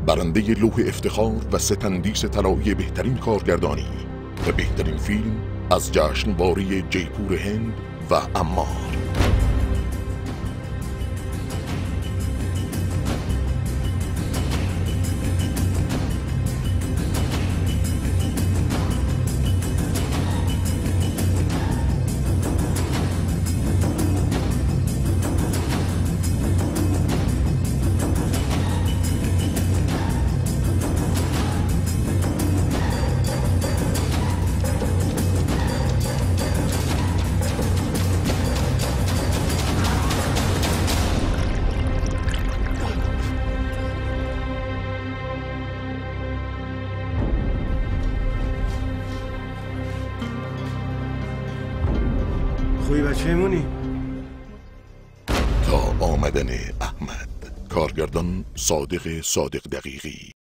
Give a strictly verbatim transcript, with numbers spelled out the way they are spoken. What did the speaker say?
برنده لوح افتخار و سه تندیس طلایی بهترین کارگردانی و بهترین فیلم از جشنواره جیپور هند و عمان. خوبی بچه مونی؟ تا آمدن احمد. کارگردان صادق صادق دقیقی.